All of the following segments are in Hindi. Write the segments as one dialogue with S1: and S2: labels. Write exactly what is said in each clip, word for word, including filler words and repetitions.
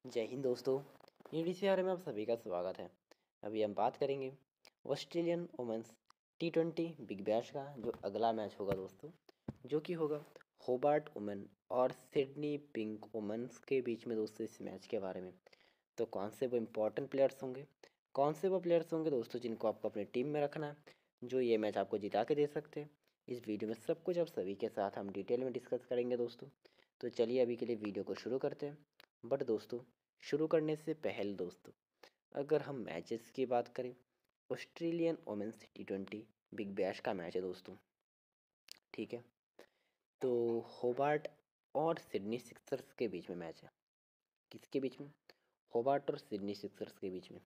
S1: जय हिंद दोस्तों। यूडीसीआर में आप सभी का स्वागत है। अभी हम बात करेंगे Australian women's T twenty Big Bash का जो अगला मैच होगा दोस्तों, जो कि होगा होबार्ट वुमेन और सिडनी पिंक वुमेन्स के बीच में दोस्तों। इस मैच के बारे में तो कौन से वो इम्पोर्टेंट प्लेयर्स होंगे, कौन से वो प्लेयर्स होंगे दोस्तों जिनको आपको अपनी टीम में रखना है, जो ये मैच आपको जिता के दे सकते हैं, इस वीडियो में सब कुछ आप सभी के साथ हम डिटेल में डिस्कस करेंगे दोस्तों। तो चलिए अभी के लिए वीडियो को शुरू करते हैं। बट दोस्तों, शुरू करने से पहले दोस्तों, अगर हम मैचेस की बात करें, Australian women's T twenty Big Bash का मैच है दोस्तों, ठीक है। तो होबार्ट और सिडनी सिक्सर्स के बीच में मैच है। किसके बीच में? होबार्ट और सिडनी सिक्सर्स के बीच में।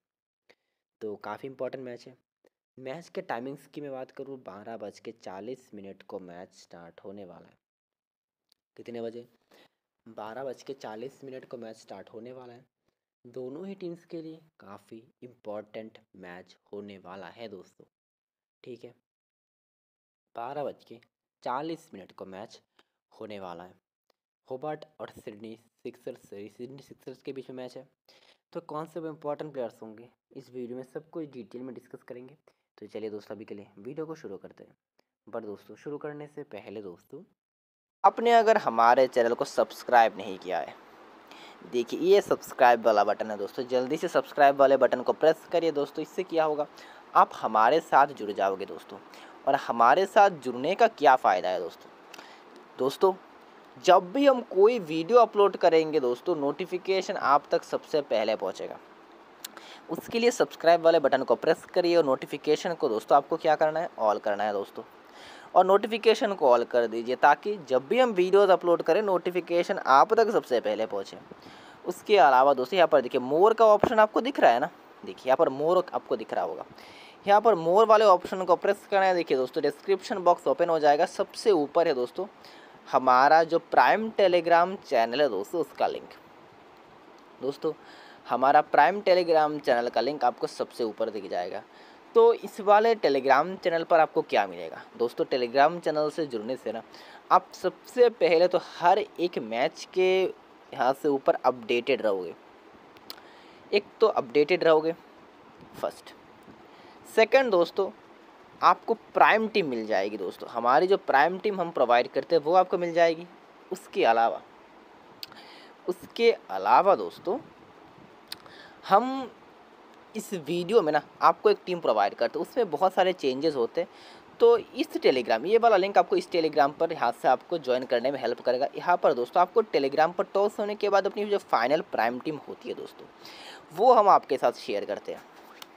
S1: तो काफ़ी इंपॉर्टेंट मैच है। मैच के टाइमिंग्स की मैं बात करूँ, बारह बज के चालीस मिनट को मैच स्टार्ट होने वाला है। कितने बजे? बारह बज के चालीस मिनट को मैच स्टार्ट होने वाला है। दोनों ही टीम्स के लिए काफ़ी इम्पोर्टेंट मैच होने वाला है दोस्तों, ठीक है। बारह बज के चालीस मिनट को मैच होने वाला है। होबार्ट और सिडनी सिक्सर्स सिडनी सिक्सर्स के बीच में मैच है। तो कौन से वो इम्पोर्टेंट प्लेयर्स होंगे, इस वीडियो में सब कुछ डिटेल में डिस्कस करेंगे। तो चलिए दोस्तों, अभी के लिए वीडियो को शुरू करते हैं। बट दोस्तों, शुरू करने से पहले दोस्तों, आपने अगर हमारे चैनल को सब्सक्राइब नहीं किया है, देखिए ये सब्सक्राइब वाला बटन है दोस्तों, जल्दी से सब्सक्राइब वाले बटन को प्रेस करिए दोस्तों। इससे क्या होगा, आप हमारे साथ जुड़ जाओगे दोस्तों। और हमारे साथ जुड़ने का क्या फ़ायदा है दोस्तों? दोस्तों, जब भी हम कोई वीडियो अपलोड करेंगे दोस्तों, नोटिफिकेशन आप तक सबसे पहले पहुंचेगा। उसके लिए सब्सक्राइब वाले बटन को प्रेस करिए और नोटिफिकेशन को दोस्तों आपको क्या करना है, ऑल करना है दोस्तों। और नोटिफिकेशन को ऑल कर दीजिए ताकि जब भी हम वीडियोस अपलोड करें, नोटिफिकेशन आप तक सबसे पहले पहुंचे। उसके अलावा दोस्तों, यहाँ पर देखिए मोर का ऑप्शन आपको दिख रहा है ना, देखिए यहाँ पर मोर आपको दिख रहा होगा। यहाँ पर मोर वाले ऑप्शन को प्रेस करना है। देखिए दोस्तों, डिस्क्रिप्शन बॉक्स ओपन हो जाएगा। सबसे ऊपर है दोस्तों हमारा जो प्राइम टेलीग्राम चैनल है दोस्तों, उसका लिंक। दोस्तों, हमारा प्राइम टेलीग्राम चैनल का लिंक आपको सबसे ऊपर दिख जाएगा। तो इस वाले टेलीग्राम चैनल पर आपको क्या मिलेगा दोस्तों? टेलीग्राम चैनल से जुड़ने से ना, आप सबसे पहले तो हर एक मैच के यहाँ से ऊपर अपडेटेड रहोगे। एक तो अपडेटेड रहोगे, फर्स्ट। सेकंड दोस्तों, आपको प्राइम टीम मिल जाएगी दोस्तों। हमारी जो प्राइम टीम हम प्रोवाइड करते हैं वो आपको मिल जाएगी। उसके अलावा उसके अलावा दोस्तों, हम इस वीडियो में ना आपको एक टीम प्रोवाइड करते हैं। उसमें बहुत सारे चेंजेस होते हैं। तो इस टेलीग्राम, ये वाला लिंक आपको इस टेलीग्राम पर यहाँ से आपको ज्वाइन करने में हेल्प करेगा। यहाँ पर दोस्तों आपको टेलीग्राम पर टॉस होने के बाद अपनी जो फाइनल प्राइम टीम होती है दोस्तों, वो हम आपके साथ शेयर करते हैं।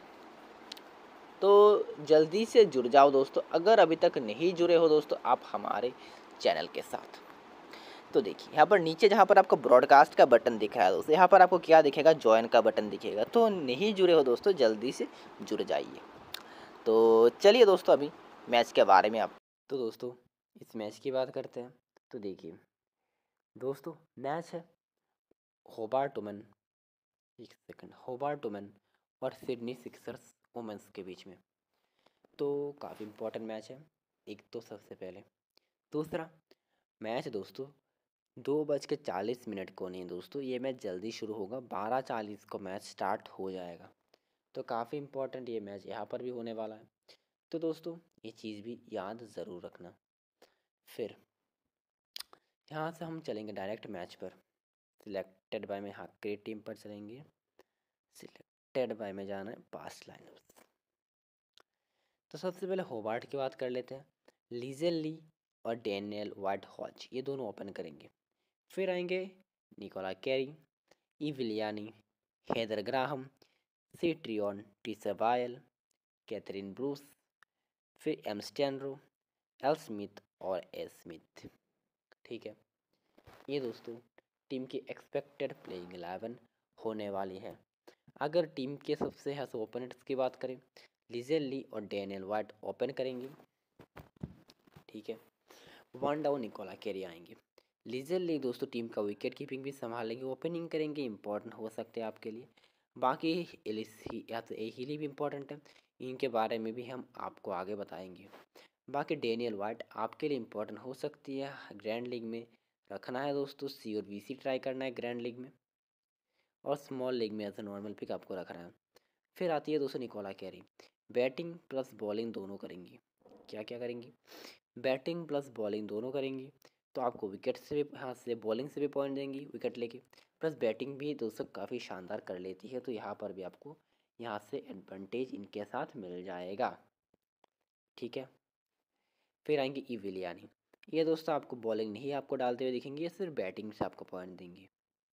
S1: तो जल्दी से जुड़ जाओ दोस्तों, अगर अभी तक नहीं जुड़े हो दोस्तों आप हमारे चैनल के साथ। तो देखिए यहाँ पर नीचे जहाँ पर आपको ब्रॉडकास्ट का बटन दिख रहा है दोस्तों, यहाँ पर आपको क्या दिखेगा, ज्वाइन का बटन दिखेगा। तो नहीं जुड़े हो दोस्तों, जल्दी से जुड़ जाइए। तो चलिए दोस्तों, अभी मैच के बारे में आप तो दोस्तों इस मैच की बात करते हैं। तो देखिए दोस्तों, मैच है होबार्ट वुमेन, एक सेकंड, होबार्ट वुमेन और सिडनी सिक्सर्स वुमेन्स के बीच में। तो काफ़ी इम्पोर्टेंट मैच है, एक तो सबसे पहले। दूसरा मैच दोस्तों दो बज के चालीस मिनट को नहीं दोस्तों, ये मैच जल्दी शुरू होगा, बारह चालीस को मैच स्टार्ट हो जाएगा। तो काफ़ी इम्पोर्टेंट ये मैच यहाँ पर भी होने वाला है। तो दोस्तों ये चीज़ भी याद ज़रूर रखना। फिर यहाँ से हम चलेंगे डायरेक्ट मैच पर। सिलेक्टेड बाय में हॉकी टीम पर चलेंगे। सिलेक्टेड बाय में जाना है पास्ट लाइनर्स। तो सबसे पहले होबार्ट की बात कर लेते हैं। लीजेल ली और डैनियल वाइट हॉच, ये दोनों ओपन करेंगे। फिर आएंगे निकोला कैरी, इविलियानी, हेदर ग्राहम, सीट्रियन टीसवायल, कैथरीन ब्रूस, फिर एम स्टैनरो, एल स्मिथ और ए स्मिथ, ठीक है। ये दोस्तों टीम की एक्सपेक्टेड प्लेइंग इलेवन होने वाली है। अगर टीम के सबसे हस ओपोनेंट्स की बात करें, लिजेल ली और डैनियल वाइट ओपन करेंगे, ठीक है। वन डाउन निकोला कैरी आएंगे। लिजेल ली दोस्तों टीम का विकेट कीपिंग भी संभालेंगे, ओपनिंग करेंगे, इंपॉर्टेंट हो सकते हैं आपके लिए। बाकी एलिस ही या तो एहिली भी इम्पोर्टेंट है, इनके बारे में भी हम आपको आगे बताएंगे। बाकी डैनियल वाइट आपके लिए इम्पोर्टेंट हो सकती है, ग्रैंड लीग में रखना है दोस्तों, सी और वी सी ट्राई करना है ग्रैंड लीग में। और स्मॉल लीग में एज ए नॉर्मल पिक आपको रखना है। फिर आती है दोस्तों Nicola Carey, batting plus bowling दोनों करेंगी। क्या क्या करेंगी? बैटिंग प्लस बॉलिंग दोनों करेंगी, तो आपको विकेट से भी, हाँ से बॉलिंग से भी पॉइंट देंगी विकेट लेके, प्लस बैटिंग भी दोस्तों काफ़ी शानदार कर लेती है, तो यहाँ पर भी आपको यहाँ से एडवांटेज इनके साथ मिल जाएगा। ठीक है। फिर आएंगे इविलियानी, ये दोस्तों आपको बॉलिंग नहीं आपको डालते हुए दिखेंगे, ये सिर्फ बैटिंग से आपको पॉइंट देंगे।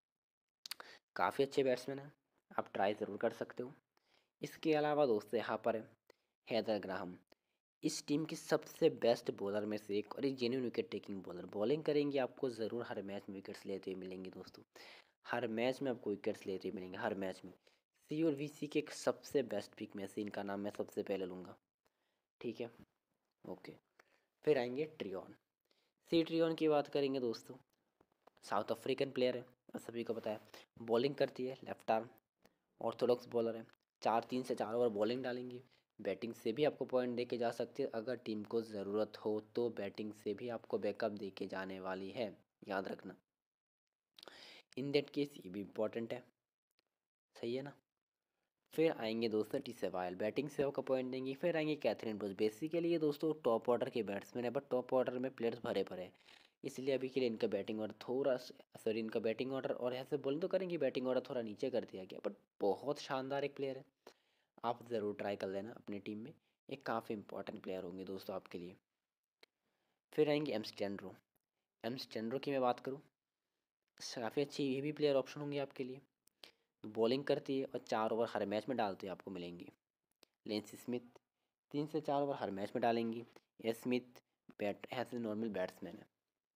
S1: काफ़ी अच्छे बैट्समैन हैं, आप ट्राई ज़रूर कर सकते हो। इसके अलावा दोस्तों यहाँ पर है हैदर ग्राहम, इस टीम की सबसे बेस्ट बॉलर में से एक और एक genuine wicket taking bowler. Bowling करेंगे आपको ज़रूर हर मैच में विकेट्स लेते हुए मिलेंगे दोस्तों, हर मैच में आपको विकेट्स लेते हुए मिलेंगे, हर मैच में। सी और वी सी के एक सबसे बेस्ट पिक में से इनका नाम मैं सबसे पहले लूँगा। ठीक है, ओके। फिर आएंगे ट्रियन, सी ट्रियन की बात करेंगे दोस्तों, साउथ अफ्रीकन प्लेयर है और सभी को पता है। बॉलिंग करती है, लेफ्ट आर्म, ऑर्थोडॉक्स बॉलर है। चार तीन से चार ओवर बॉलिंग डालेंगे, बैटिंग से भी आपको पॉइंट दे के जा सकते हैं, अगर टीम को ज़रूरत हो तो बैटिंग से भी आपको बैकअप दे के जाने वाली है, याद रखना। इन दैट केस ये भी इम्पोर्टेंट है, सही है ना। फिर आएंगे दोस्तों टी सेवायल, बैटिंग से आपका पॉइंट देंगी। फिर आएंगे कैथरीन ब्रूस, बेसिकली ये दोस्तों टॉप ऑर्डर के बैट्समैन है, बट टॉप ऑर्डर में प्लेयर्स भरे पड़े हैं, इसलिए अभी के लिए इनका बैटिंग ऑर्डर थोड़ा, सॉरी इनका बैटिंग ऑर्डर, और ऐसे बोलें तो करेंगे बैटिंग ऑर्डर थोड़ा नीचे कर दिया गया, बट बहुत शानदार एक प्लेयर है, आप ज़रूर ट्राई कर लेना अपनी टीम में, एक काफ़ी इंपॉर्टेंट प्लेयर होंगे दोस्तों आपके लिए। फिर आएंगे एम स्टैंड्रो, एम स्टैंड्रो की मैं बात करूँ, काफ़ी अच्छी ये भी प्लेयर ऑप्शन होंगे आपके लिए। बॉलिंग करती है और चार ओवर हर मैच में डालते हैं आपको मिलेंगी। लेंस स्मिथ, तीन से चार ओवर हर मैच में डालेंगी। एस स्मिथ बैट ऐसे नॉर्मल बैट्समैन है।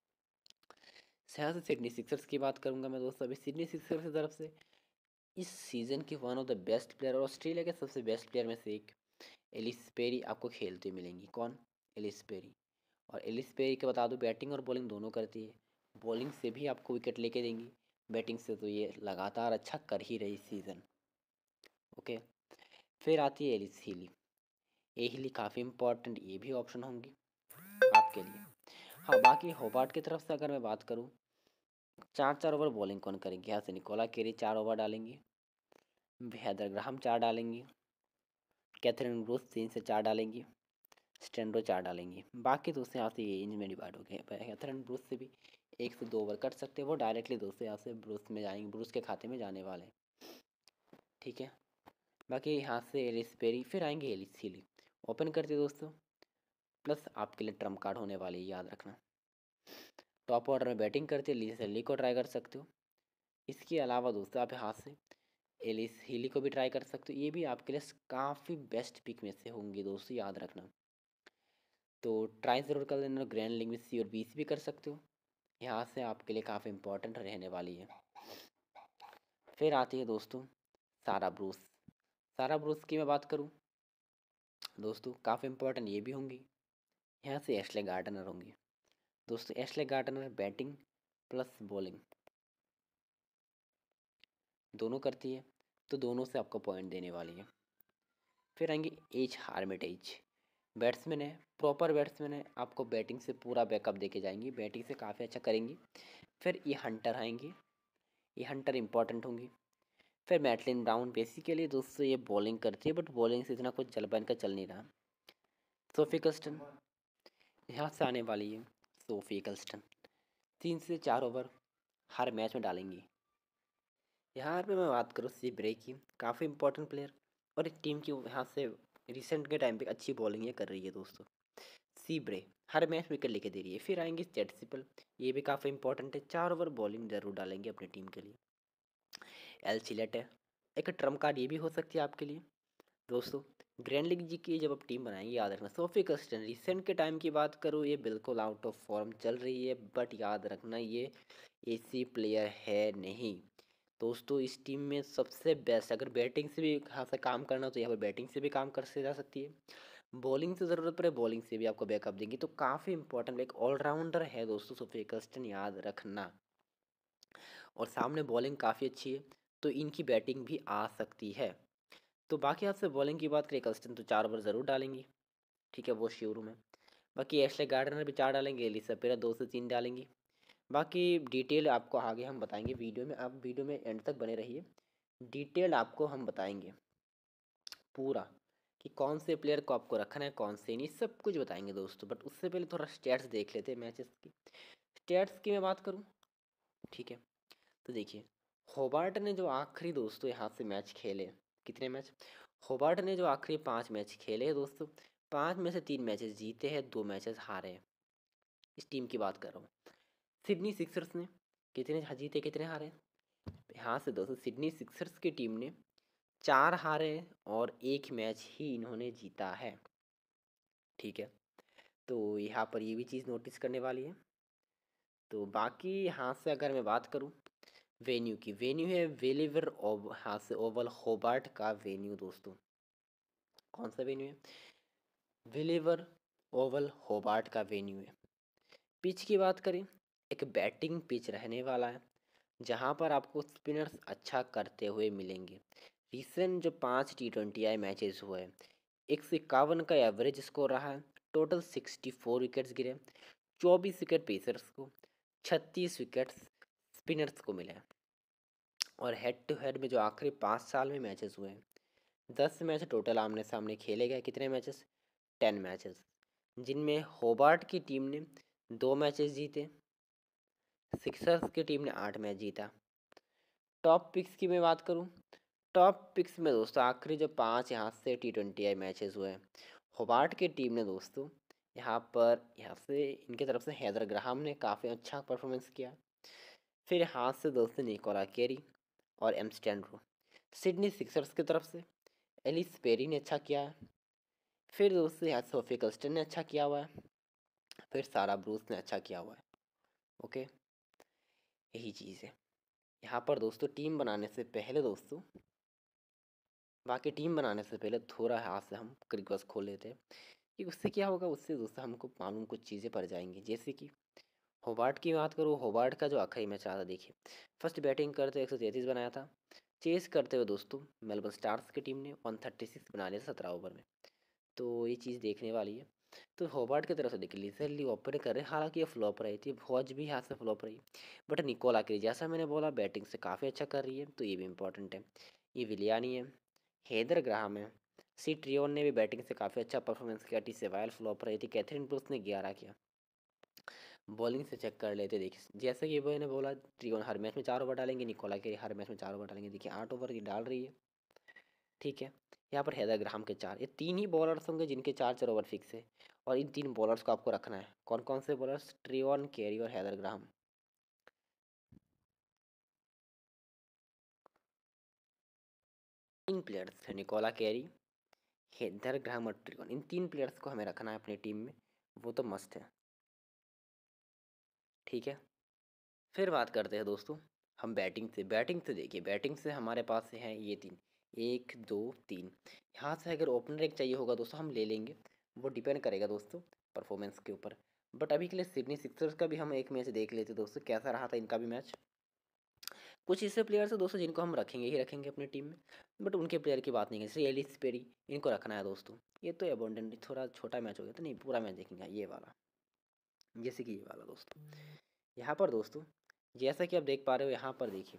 S1: यहाँ से सिडनी सिक्सर्स की बात करूंगा मैं दोस्तों, अभी सिडनी सिक्सर्स की तरफ से इस सीज़न के one of the best player और ऑस्ट्रेलिया के सबसे बेस्ट प्लेयर में से एक एलिस पेरी आपको खेलते मिलेंगी। कौन? Ellyse Perry. और एलिस पेरी के बता दूं बैटिंग और बॉलिंग दोनों करती है, बॉलिंग से भी आपको विकेट लेके देंगी, बैटिंग से तो ये लगातार अच्छा कर ही रही सीज़न। ओके। फिर आती है एलिस हीली, ये हीली काफ़ी इंपॉर्टेंट, ये भी ऑप्शन होंगी आपके लिए। हाँ, बाकी होबार्ट की तरफ से अगर मैं बात करूँ, चार चार ओवर बॉलिंग कौन करेंगे? यहाँ से निकोला केरी चार ओवर डालेंगी, हैदर ग्राहम चार डालेंगी, कैथरीन ब्रूस तीन से चार डालेंगी, स्टेंडो चार डालेंगी। बाकी दोस्तों यहाँ से ये इंच में डिवाइड हो गए, कैथरीन ब्रूस से भी एक से दो ओवर कर सकते हैं, वो डायरेक्टली दोस्तों यहाँ से ब्रूस में जाएंगे, ब्रूस के खाते में जाने वाले। ठीक है। बाकी यहाँ से एलिस पेरी, फिर आएंगे एलिस हीली, ओपन करते दोस्तों, प्लस आपके लिए ट्रम्प कार्ड होने वाली है, याद रखना। टॉप ऑर्डर में बैटिंग करते हैं, लिस हेली को ट्राई कर सकते हो। इसके अलावा दोस्तों आप यहाँ से एलिस हीली को भी ट्राई कर सकते हो, ये भी आपके लिए काफ़ी बेस्ट पिक में से होंगे दोस्तों, याद रखना। तो ट्राई ज़रूर कर लेना, ग्रैंड लीग में सी और बी भी कर सकते हो, यहाँ से आपके लिए काफ़ी इंपॉर्टेंट रहने वाली है। फिर आती है दोस्तों सारा ब्रूस, सारा ब्रूस की मैं बात करूँ दोस्तों, काफ़ी इंपॉर्टेंट ये भी होंगी। यहाँ से एशले गार्डनर होंगी दोस्तों, Ashleigh Gardner batting plus bowling दोनों करती है, तो दोनों से आपको पॉइंट देने वाली है। फिर आएंगे एज हार्मिटेज, बैट्समैन है, प्रॉपर बैट्समैन है, आपको बैटिंग से पूरा बैकअप देके जाएंगी, बैटिंग से काफ़ी अच्छा करेंगी। फिर ये हंटर आएंगी, ये हंटर इंपॉर्टेंट होंगी। फिर मैटलिन ब्राउन, बेसिकली दोस्तों ये बॉलिंग करती है, बट बॉलिंग से इतना कुछ चल का चल नहीं रहा। सोफी कस्टन यहाँ से आने वाली है, सोफी कस्टन तीन से चार ओवर हर मैच में डालेंगी। यहाँ पे मैं बात करूँ सी ब्रे की, काफ़ी इंपॉर्टेंट प्लेयर और एक टीम की यहाँ से रिसेंट के टाइम पे अच्छी बॉलिंग ये कर रही है दोस्तों। सी ब्रे हर मैच विकेट लेके दे रही है। फिर आएंगे चैट सिपल, ये भी काफ़ी इंपॉर्टेंट है, चार ओवर बॉलिंग जरूर डालेंगे अपनी टीम के लिए। एल चिलेट है, एक ट्रम्प कार्ड ये भी हो सकती है आपके लिए दोस्तों। ग्रैंड लीग जी की जब आप टीम बनाएंगे, याद रखना सोफी कस्टन, रिसेंट के टाइम की बात करूँ ये बिल्कुल आउट ऑफ फॉर्म चल रही है, बट याद रखना ये ऐसी प्लेयर है नहीं दोस्तों, इस टीम में सबसे बेस्ट, अगर बैटिंग से भी यहाँ से काम करना हो तो यहाँ पर बैटिंग से भी काम कर से जा सकती है, बॉलिंग से ज़रूरत पड़े बॉलिंग से भी आपको बैकअप देंगी, तो काफ़ी इंपॉर्टेंट एक ऑलराउंडर है दोस्तों सोफी कस्टन, याद रखना। और सामने बॉलिंग काफ़ी अच्छी है, तो इनकी बैटिंग भी आ सकती है। तो बाकी आपसे बॉलिंग की बात करें, कस्टन तो चार ओवर ज़रूर डालेंगी, ठीक है वो श्योर हूँ मैं। बाकी एशले गार्डनर भी चार डालेंगे, एलिसा पेरा दो से तीन डालेंगी। बाकी डिटेल आपको आगे हम बताएंगे वीडियो में, आप वीडियो में एंड तक बने रहिए, डिटेल्ड आपको हम बताएंगे पूरा कि कौन से प्लेयर को आपको रखना है, कौन से नहीं, सब कुछ बताएंगे दोस्तों। बट उससे पहले थोड़ा स्टैट्स देख लेते हैं मैचेस की। स्टैट्स की मैं बात करूँ, ठीक है, तो देखिए होबार्ट ने जो आखिरी दोस्तों यहाँ से मैच खेले, कितने मैच, होबार्ट ने जो आखिरी पाँच मैच खेले हैं दोस्तों, पाँच में से तीन मैचेस जीते हैं, दो मैचेस हारे हैं। इस टीम की बात कर रहा हूँ। सिडनी सिक्सर्स ने कितने जीते कितने हारे, यहाँ से दोस्तों सिडनी सिक्सर्स की टीम ने चार हारे और एक मैच ही इन्होंने जीता है, ठीक है। तो यहाँ पर ये भी चीज़ नोटिस करने वाली है। तो बाकी यहाँ से अगर मैं बात करूँ वेन्यू की, वेन्यू है वेलिवर ओव यहाँ से ओवल होबार्ट का वेन्यू दोस्तों। कौन सा वेन्यू है, वेलिवर ओवल होबार्ट का वेन्यू है। पिच की बात करें, एक बैटिंग पिच रहने वाला है जहाँ पर आपको स्पिनर्स अच्छा करते हुए मिलेंगे। रिसेंट जो पाँच टी ट्वेंटी आई मैचेस हुए हैं, एक सौ इक्यावन का एवरेज स्कोर रहा है, टोटल सिक्सटी फोर विकेट्स गिरे, चौबीस विकेट पेसर्स को, छत्तीस विकेट स्पिनर्स को मिले। और हेड टू हेड में जो आखिरी पाँच साल में मैचेस हुए हैं, दस मैच टोटल आमने सामने खेले गए, कितने मैचेस, टेन मैचेस, जिनमें होबार्ट की टीम ने दो मैचेस जीते, सिक्सर्स की टीम ने आठ मैच जीता। टॉप पिक्स की मैं बात करूं, टॉप पिक्स में दोस्तों आखिरी जो पांच यहाँ से टी ट्वेंटी आई मैचेस हुए हैं, होबार्ट की टीम ने दोस्तों यहाँ पर यहाँ से इनकी तरफ से हैदर ग्राहम ने काफ़ी अच्छा परफॉर्मेंस किया। फिर हाथ से दोस्तों निकोला केरी और एम स्टैंड्रो। सिडनी सिक्सर्स की तरफ से एलिस पेरी ने अच्छा किया है। फिर दोस्तों यहाँ सोफी कल्स्टन ने अच्छा किया हुआ है। फिर सारा ब्रूस ने अच्छा किया हुआ है। ओके, यही चीज़ है। यहाँ पर दोस्तों टीम बनाने से पहले दोस्तों, बाकी टीम बनाने से पहले थोड़ा हाथ से हम क्रिकबस खोल लेते हैं कि उससे क्या होगा, उससे दोस्तों हमको मालूम कुछ चीज़ें पड़ जाएंगी। जैसे कि होबार्ट की बात करूँ, होबार्ट का जो आखिरी मैच रहा था, देखिए फर्स्ट बैटिंग करते एक सौ तैंतीस बनाया था, चेस करते हुए दोस्तों मेलबर्न स्टार्स की टीम ने वन थर्टी सिक्स बना लिया सत्रह ओवर में। तो ये चीज़ देखने वाली है। तो होबार्ट की तरफ से देखिए लिजरली ओपन कर रहे, हालांकि ये फ्लॉप रही थी, फौज भी यहाँ से फ्लॉप रही, बट निकोला के जैसा मैंने बोला बैटिंग से काफ़ी अच्छा कर रही है, तो ये भी इंपॉर्टेंट है। ये विलियानी है, हेदर ग्राहम है, सी ट्रियोन ने भी बैटिंग से काफ़ी अच्छा परफॉर्मेंस किया, टी सेवायल फ्लॉप रही थी, कैथरीन ब्रूस ने ग्यारह किया। बॉलिंग से चेक कर लेते, देखिए जैसे कि मैंने बोला ट्रियोन हर मैच में चार ओवर डालेंगे, निकोला के हर मैच में चार ओवर डालेंगे, देखिए आठ ओवर की डाल रही है, ठीक है। यहाँ पर हैदर ग्राहम के चार, ये तीन ही बॉलर्स होंगे जिनके चार चार ओवर फिक्स है, और इन तीन बॉलर्स को आपको रखना है। कौन कौन से बॉलर्स, ट्रियोन, केरी और हैदर ग्राहम। तीन players, Nicola Carey, Heather Graham और ट्रियोन, इन तीन प्लेयर्स को हमें रखना है अपनी टीम में, वो तो मस्ट है, ठीक है। फिर बात करते हैं दोस्तों हम बैटिंग से। बैटिंग से देखिए, बैटिंग से हमारे पास हैं ये तीन, एक दो तीन। यहाँ से अगर ओपनर एक चाहिए होगा दोस्तों हम ले लेंगे, वो डिपेंड करेगा दोस्तों परफॉर्मेंस के ऊपर। बट अभी के लिए सिडनी सिक्सर्स का भी हम एक मैच देख लेते दोस्तों, कैसा रहा था इनका भी मैच। कुछ ऐसे प्लेयर्स हैं दोस्तों जिनको हम रखेंगे ही रखेंगे अपनी टीम में, बट उनके प्लेयर की बात नहीं है, जैसे एलिस पेरी, इनको रखना है दोस्तों। ये तो अबोंडेंट थोड़ा छोटा मैच हो गया, तो नहीं पूरा मैच देखेंगे ये वाला, जैसे कि ये वाला दोस्तों। यहाँ पर दोस्तों जैसा कि आप देख पा रहे हो, यहाँ पर देखिए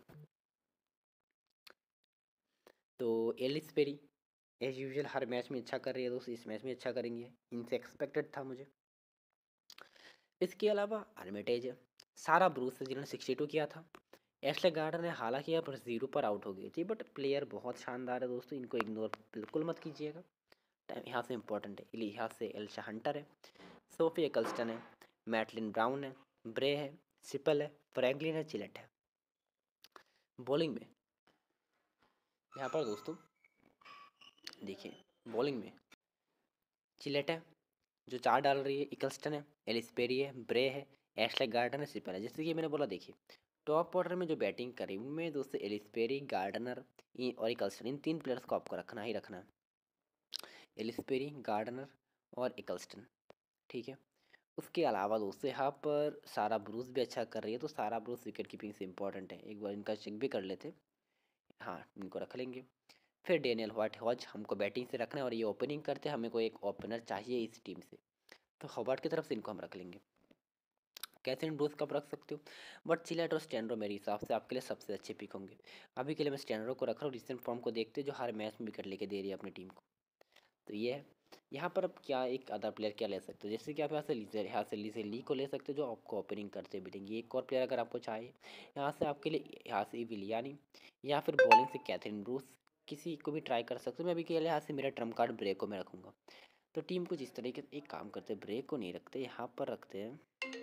S1: तो एलिस पेरी एज यूजुअल हर मैच में अच्छा कर रही है दोस्तों, इस मैच में अच्छा करेंगे, इनसे एक्सपेक्टेड था मुझे। इसके अलावा आर्मिटेज है, सारा ब्रूस है जिन्होंने सिक्सटी टू किया था, एशले गार्डन ने हालांकि यहाँ पर जीरो पर आउट हो गई थी, बट प्लेयर बहुत शानदार है दोस्तों, इनको इग्नोर बिल्कुल मत कीजिएगा, टाइम यहाँ से इंपॉर्टेंट है। यहाँ से एल्शा हंटर है, सोफी एकल्स्टन है, मैटलिन ब्राउन है, ब्रे है, सिपल है, फ्रैंकलिन है, चिलेट है। बॉलिंग में यहाँ पर दोस्तों देखिए, बॉलिंग में चिलेट है जो चार डाल रही है, इकल्स्टन है, एलिस पेरी है, ब्रे है, एशले गार्डनर है, सिपल है। जैसे कि मैंने बोला देखिए टॉप ऑर्डर में जो बैटिंग करी उनमें दोस्तों एलिस पेरी, गार्डनर और इकल्स्टन, इन तीन प्लेयर्स को आपको रखना ही रखना है, एलिस पेरी, गार्डनर और इकल्स्टन, ठीक है। उसके अलावा दोस्तों यहाँ पर सारा ब्रूस भी अच्छा कर रही है, तो सारा ब्रूस विकेट कीपिंग से इंपॉर्टेंट है, एक बार इनका चेक भी कर लेते, हाँ इनको रख लेंगे। फिर डेनियल वाइट हॉज हमको बैटिंग से रखना है, और ये ओपनिंग करते हैं, हमें कोई एक ओपनर चाहिए इस टीम से, तो हॉबर्ट की तरफ से इनको हम रख लेंगे। कैथरीन ब्रूस का आप रख सकते हो, बट चिलेट और स्टैंडरो मेरे हिसाब से आपके लिए सबसे अच्छे पिक होंगे। अभी के लिए मैं स्टैंडरो को रख रहा हूँ, रिसेंट फॉर्म को देखते जो हर मैच में विकेट लेके दे रही है अपनी टीम को। तो ये है। यहाँ पर अब क्या एक अदर प्लेयर क्या ले सकते हो, जैसे कि आप यहाँ से लीजर यहाँ से लीजे ली को ले सकते हो जो आपको ओपनिंग करते बिटेंगे। एक और प्लेयर अगर आपको चाहिए यहाँ से आपके लिए, यहाँ से विलियानी या फिर बॉलिंग से कैथरीन ब्रूस, किसी को भी ट्राई कर सकते हो। मैं अभी के लिए यहाँ से मेरा ट्रम्प कार्ड ब्रेको में रखूँगा। तो टीम कुछ इस तरीके से एक काम करते हैं, ब्रेक को नहीं रखते, यहाँ पर रखते हैं।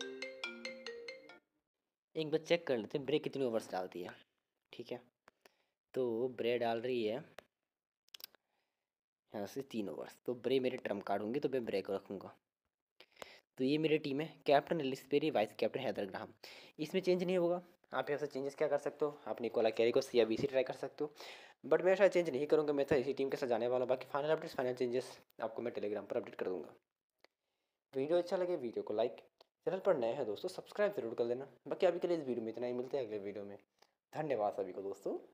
S1: एक बार चेक कर लेते हैं ब्रेक कितनी ओवर्स डालती है। ठीक है, तो ब्रे डाल रही है यहाँ से तीन ओवर्स, तो ब्रे मेरे ट्रम्प कार्ड होंगे तो मैं ब्रे को रखूँगा। तो ये मेरी टीम है, captain Ellyse Perry, vice captain Heather Graham. इसमें चेंज नहीं होगा। आप यहाँ से चेंजेस क्या कर सकते हो, आप निकोला कैरी को सी या बी सी ट्राई कर सकते हो, बट मैं शायद चेंज नहीं करूँगा। मैं तो इसी टीम के साथ जाने वाला हूँ। बाकी फाइनल अपडेट्स, फाइनल चेंजेस आपको मैं टेलीग्राम पर अपडेट कर दूँगा। वीडियो अच्छा लगे वीडियो को लाइक, चैनल पर नए हैं दोस्तों सब्सक्राइब जरूर कर लेना। बाकी अभी के लिए इस वीडियो में इतना ही, मिलते हैं अगले वीडियो में। धन्यवाद सभी को दोस्तों।